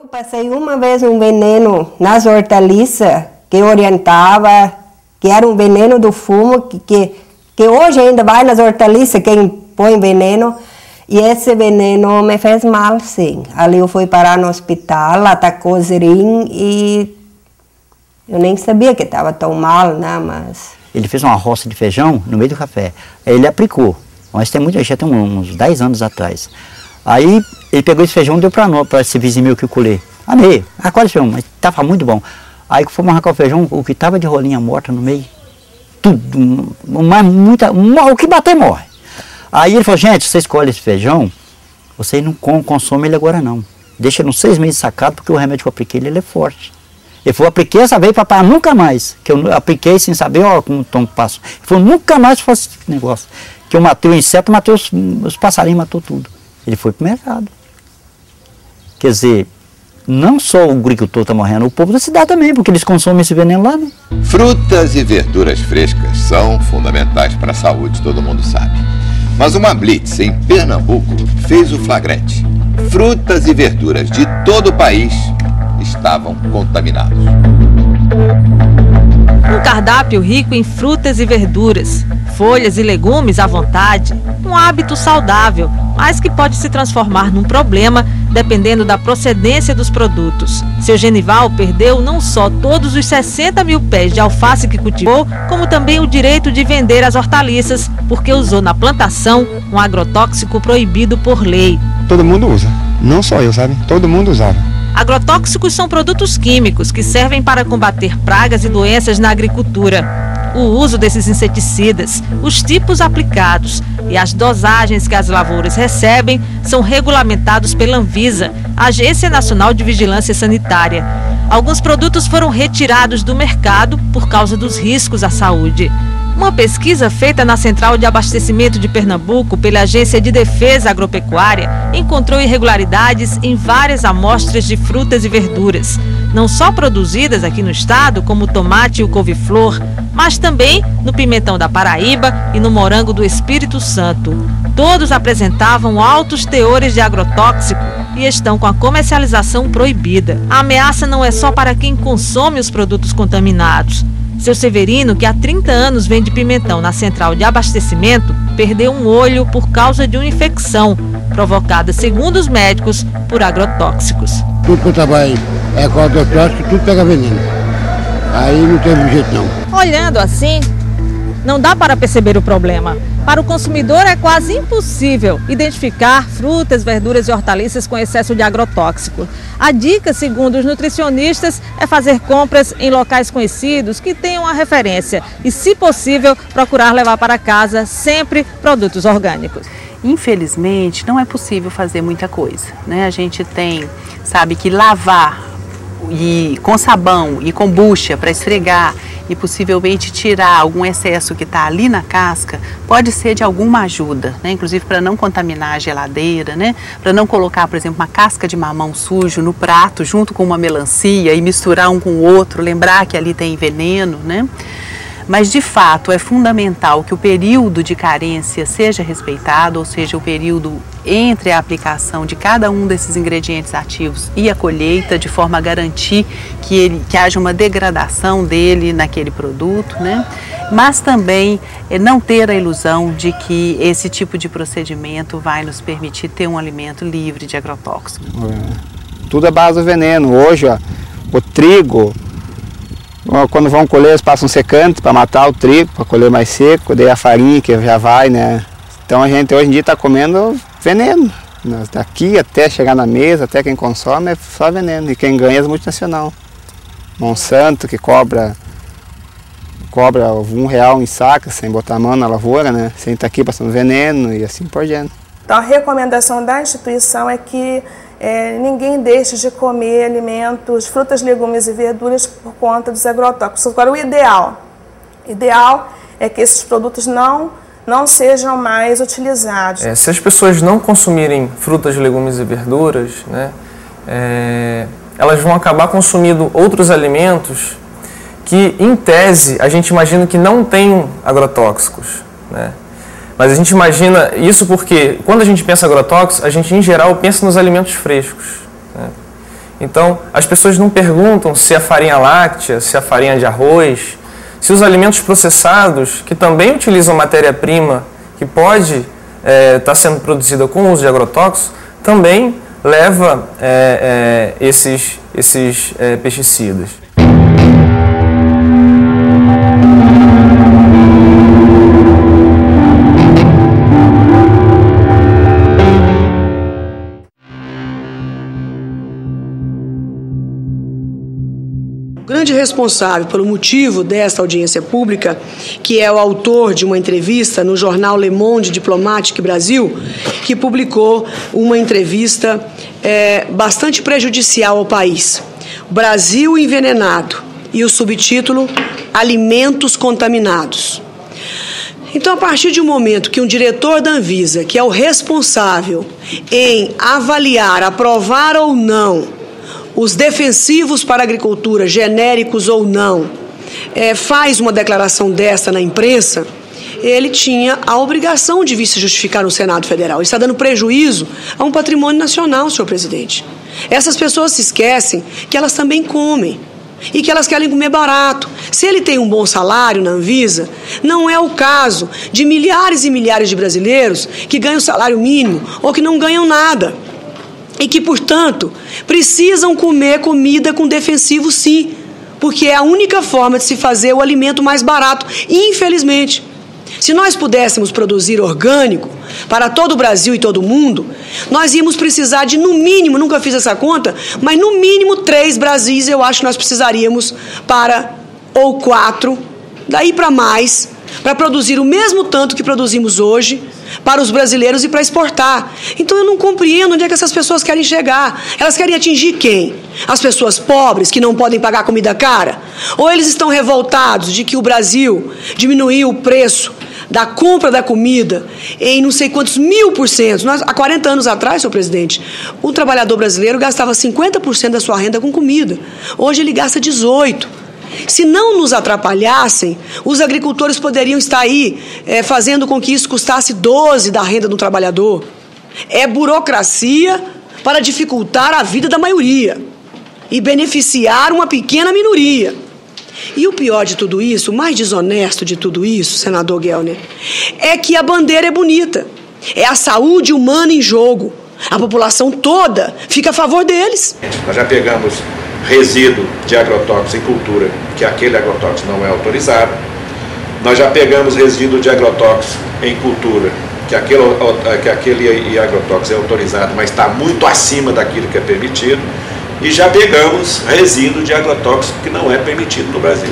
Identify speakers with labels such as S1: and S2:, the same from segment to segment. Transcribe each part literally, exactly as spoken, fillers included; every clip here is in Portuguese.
S1: Eu passei uma vez um veneno nas hortaliças que orientava que era um veneno do fumo, que, que, que hoje ainda vai nas hortaliças quem põe veneno. E esse veneno me fez mal, sim. Ali eu fui parar no hospital, atacou o zerim e eu nem sabia que estava tão mal, né, mas...
S2: Ele fez uma roça de feijão no meio do café. Aí ele aplicou, mas tem muita gente, tem uns dez anos atrás. Aí ele pegou esse feijão e deu para nós, para esse vizinho meu que eu colhei. Amei, acolhe esse feijão, mas estava muito bom. Aí que fomos arrancar o feijão, o que estava de rolinha morta no meio, tudo, mas muita, o que bater morre. Aí ele falou, gente, você escolhe esse feijão, vocês não consomem ele agora não. Deixa ele uns seis meses sacado, porque o remédio que eu apliquei, ele é forte. Ele falou, apliquei essa vez, papai, nunca mais. Que eu apliquei sem saber, ó, como o tom passo. Ele falou, nunca mais faço esse negócio. Que eu matei o inseto, matei os, os passarinhos, matou tudo. Ele foi pro mercado. Quer dizer, não só o agricultor está morrendo, o povo da cidade também, porque eles consomem esse veneno lá, né?
S3: Frutas e verduras frescas são fundamentais para a saúde, todo mundo sabe. Mas uma blitz em Pernambuco fez o flagrante. Frutas e verduras de todo o país estavam contaminados.
S4: Um cardápio rico em frutas e verduras, folhas e legumes à vontade, um hábito saudável, mas que pode se transformar num problema dependendo da procedência dos produtos. Seu Genival perdeu não só todos os sessenta mil pés de alface que cultivou, como também o direito de vender as hortaliças, porque usou na plantação um agrotóxico proibido por lei.
S5: Todo mundo usa, não só eu, sabe? Todo mundo usava.
S4: Agrotóxicos são produtos químicos que servem para combater pragas e doenças na agricultura. O uso desses inseticidas, os tipos aplicados e as dosagens que as lavouras recebem são regulamentados pela Anvisa, Agência Nacional de Vigilância Sanitária. Alguns produtos foram retirados do mercado por causa dos riscos à saúde. Uma pesquisa feita na Central de Abastecimento de Pernambuco pela Agência de Defesa Agropecuária encontrou irregularidades em várias amostras de frutas e verduras, não só produzidas aqui no estado, como o tomate e o couve-flor, mas também no pimentão da Paraíba e no morango do Espírito Santo. Todos apresentavam altos teores de agrotóxico e estão com a comercialização proibida. A ameaça não é só para quem consome os produtos contaminados. Seu Severino, que há trinta anos vende pimentão na Central de Abastecimento, perdeu um olho por causa de uma infecção provocada, segundo os médicos, por agrotóxicos.
S6: Tudo que eu trabalho é com agrotóxico, tudo pega veneno. Aí não teve jeito não.
S4: Olhando assim, não dá para perceber o problema. Para o consumidor é quase impossível identificar frutas, verduras e hortaliças com excesso de agrotóxico. A dica, segundo os nutricionistas, é fazer compras em locais conhecidos que tenham a referência e, se possível, procurar levar para casa sempre produtos orgânicos.
S7: Infelizmente, não é possível fazer muita coisa, né? A gente tem, sabe, que lavar e com sabão e com bucha para esfregar e possivelmente tirar algum excesso que está ali na casca, pode ser de alguma ajuda, né? Inclusive para não contaminar a geladeira, né? Para não colocar, por exemplo, uma casca de mamão sujo no prato junto com uma melancia e misturar um com o outro, lembrar que ali tem veneno, né? Mas, de fato, é fundamental que o período de carência seja respeitado, ou seja, o período entre a aplicação de cada um desses ingredientes ativos e a colheita, de forma a garantir que, ele, que haja uma degradação dele naquele produto, né? Mas também é, não ter a ilusão de que esse tipo de procedimento vai nos permitir ter um alimento livre de agrotóxicos.
S5: Tudo é base do veneno. Hoje, ó, o trigo... Quando vão colher, eles passam secante para matar o trigo, para colher mais seco, daí a farinha que já vai, né? Então a gente hoje em dia está comendo veneno. Daqui até chegar na mesa, até quem consome é só veneno. E quem ganha é as multinacionais. Monsanto, que cobra, cobra um real em saca, sem botar a mão na lavoura, né? Sem estar aqui passando veneno e assim por diante.
S8: Então a recomendação da instituição é que É, ninguém deixe de comer alimentos, frutas, legumes e verduras por conta dos agrotóxicos. Agora, o ideal, ideal é que esses produtos não, não sejam mais utilizados.
S9: É, se as pessoas não consumirem frutas, legumes e verduras, né, é, elas vão acabar consumindo outros alimentos que, em tese, a gente imagina que não tem agrotóxicos, né? Mas a gente imagina isso porque, quando a gente pensa agrotóxico, a gente, em geral, pensa nos alimentos frescos, né? Então, as pessoas não perguntam se a farinha láctea, se a farinha de arroz, se os alimentos processados, que também utilizam matéria-prima que pode estar é, tá sendo produzida com o uso de agrotóxicos, também leva é, é, esses, esses é, pesticidas.
S10: O grande responsável pelo motivo desta audiência pública, que é o autor de uma entrevista no jornal Le Monde Diplomatique Brasil, que publicou uma entrevista é, bastante prejudicial ao país. Brasil envenenado, e o subtítulo Alimentos contaminados. Então, a partir de um momento que um diretor da Anvisa, que é o responsável em avaliar, aprovar ou não os defensivos para a agricultura, genéricos ou não, é, faz uma declaração dessa na imprensa, ele tinha a obrigação de vir se justificar no Senado Federal. Ele está dando prejuízo a um patrimônio nacional, senhor presidente. Essas pessoas se esquecem que elas também comem e que elas querem comer barato. Se ele tem um bom salário na Anvisa, não é o caso de milhares e milhares de brasileiros que ganham salário mínimo ou que não ganham nada. E que, portanto, precisam comer comida com defensivo, sim, porque é a única forma de se fazer o alimento mais barato, infelizmente. Se nós pudéssemos produzir orgânico para todo o Brasil e todo o mundo, nós íamos precisar de, no mínimo, nunca fiz essa conta, mas no mínimo três Brasis eu acho que nós precisaríamos para, ou quatro, daí para mais, para produzir o mesmo tanto que produzimos hoje para os brasileiros e para exportar. Então eu não compreendo onde é que essas pessoas querem chegar. Elas querem atingir quem? As pessoas pobres que não podem pagar comida cara? Ou eles estão revoltados de que o Brasil diminuiu o preço da compra da comida em não sei quantos mil por cento? Nós, há quarenta anos atrás, senhor presidente, o trabalhador brasileiro gastava cinquenta por cento da sua renda com comida. Hoje ele gasta dezoito por cento. Se não nos atrapalhassem, os agricultores poderiam estar aí é, fazendo com que isso custasse doze por cento da renda do trabalhador. É burocracia para dificultar a vida da maioria e beneficiar uma pequena minoria. E o pior de tudo isso, o mais desonesto de tudo isso, senador Gelner, é que a bandeira é bonita. É a saúde humana em jogo. A população toda fica a favor deles.
S11: Nós já pegamos resíduo de agrotóxicos em cultura, que aquele agrotóxico não é autorizado. Nós já pegamos resíduo de agrotóxicos em cultura, que aquele, que aquele agrotóxico é autorizado, mas está muito acima daquilo que é permitido. E já pegamos resíduo de agrotóxico que não é permitido no Brasil.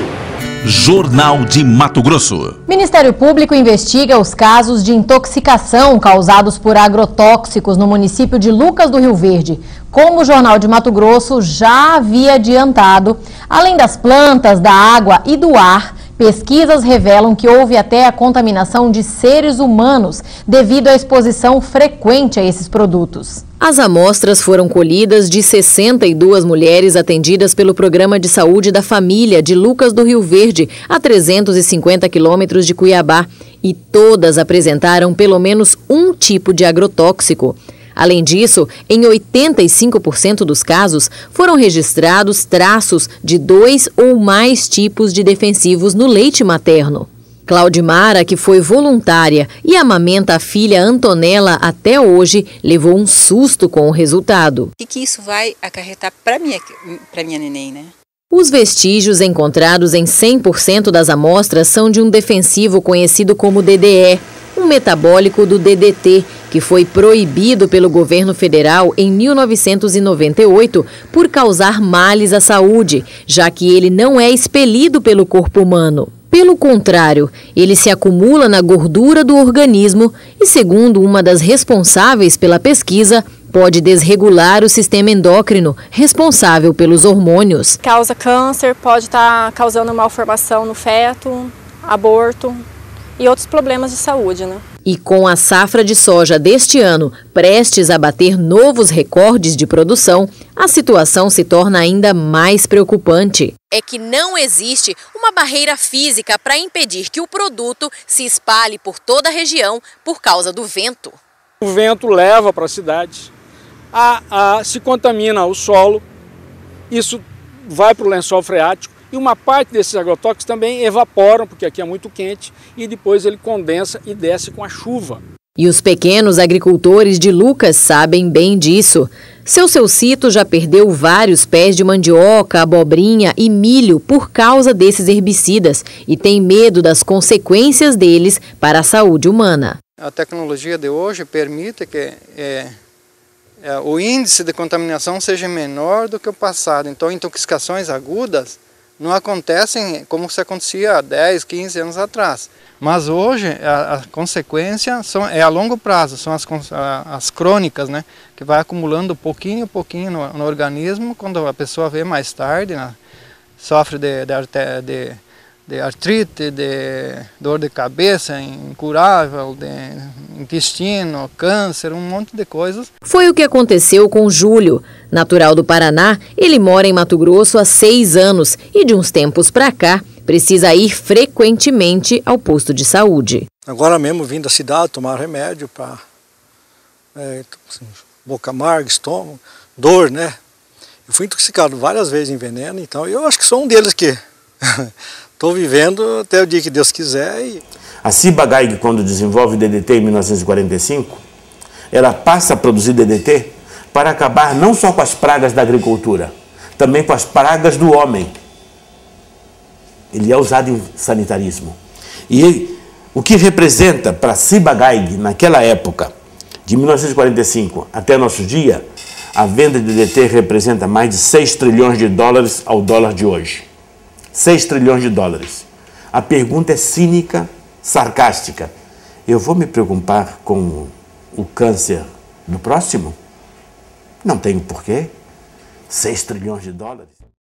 S12: Jornal de Mato Grosso.
S13: Ministério Público investiga os casos de intoxicação causados por agrotóxicos no município de Lucas do Rio Verde. Como o Jornal de Mato Grosso já havia adiantado, além das plantas, da água e do ar, pesquisas revelam que houve até a contaminação de seres humanos devido à exposição frequente a esses produtos.
S14: As amostras foram colhidas de sessenta e duas mulheres atendidas pelo Programa de Saúde da Família de Lucas do Rio Verde, a trezentos e cinquenta quilômetros de Cuiabá, e todas apresentaram pelo menos um tipo de agrotóxico. Além disso, em oitenta e cinco por cento dos casos, foram registrados traços de dois ou mais tipos de defensivos no leite materno. Claudimara, que foi voluntária e amamenta a filha Antonella até hoje, levou um susto com o resultado.
S15: O que, que isso vai acarretar para minha, para minha neném, né?
S14: Os vestígios encontrados em cem por cento das amostras são de um defensivo conhecido como D D E, um metabólico do D D T, que foi proibido pelo governo federal em mil novecentos e noventa e oito por causar males à saúde, já que ele não é expelido pelo corpo humano. Pelo contrário, ele se acumula na gordura do organismo e, segundo uma das responsáveis pela pesquisa, pode desregular o sistema endócrino, responsável pelos hormônios.
S16: Causa câncer, pode estar causando malformação no feto, aborto e outros problemas de saúde, né?
S14: E com a safra de soja deste ano prestes a bater novos recordes de produção, a situação se torna ainda mais preocupante.
S17: É que não existe uma barreira física para impedir que o produto se espalhe por toda a região por causa do vento.
S18: O vento leva para a cidade, a, a, se contamina o solo isso vai para o lençol freático e uma parte desses agrotóxicos também evaporam, porque aqui é muito quente, e depois ele condensa e desce com a chuva.
S14: E os pequenos agricultores de Lucas sabem bem disso. Seu Ceucito já perdeu vários pés de mandioca, abobrinha e milho por causa desses herbicidas e tem medo das consequências deles para a saúde humana.
S19: A tecnologia de hoje permite que é, é, o índice de contaminação seja menor do que o passado. Então, intoxicações agudas não acontecem como se acontecia há dez, quinze anos atrás. Mas hoje a, a consequência são, é a longo prazo, são as, a, as crônicas, né, que vai acumulando pouquinho a pouquinho no, no organismo. Quando a pessoa vê mais tarde, né, sofre de, de, de, de artrite, de dor de cabeça incurável, de intestino, câncer, um monte de coisas.
S14: Foi o que aconteceu com Júlio. Natural do Paraná, ele mora em Mato Grosso há seis anos e de uns tempos para cá precisa ir frequentemente ao posto de saúde.
S20: Agora mesmo vim da cidade tomar remédio para é, assim, boca amarga, estômago, dor, né? Eu fui intoxicado várias vezes em veneno, então eu acho que sou um deles que estou vivendo até o dia que Deus quiser. E...
S21: A Ciba-Geigy, quando desenvolve D D T em mil novecentos e quarenta e cinco, ela passa a produzir D D T para acabar não só com as pragas da agricultura, também com as pragas do homem. Ele é usado em sanitarismo. E ele, o que representa para a Ciba-Geigy, naquela época, de mil novecentos e quarenta e cinco até nosso dia, a venda de D D T representa mais de seis trilhões de dólares ao dólar de hoje. seis trilhões de dólares. A pergunta é cínica, sarcástica. Eu vou me preocupar com o câncer do próximo? Não tenho porquê. seis trilhões de dólares.